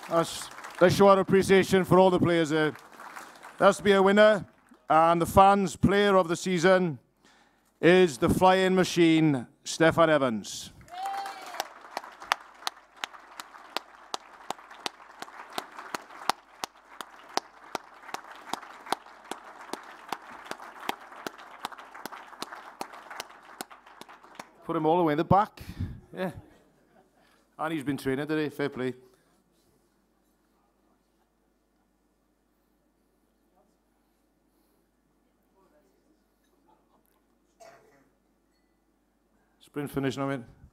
Let's show our appreciation for all the players there. That's to be a winner. And the fans' player of the season is the flying machine, Steffan Evans. Put him all the way in the back. Yeah. And he's been training today. Fair play. Sprint finish now, mate.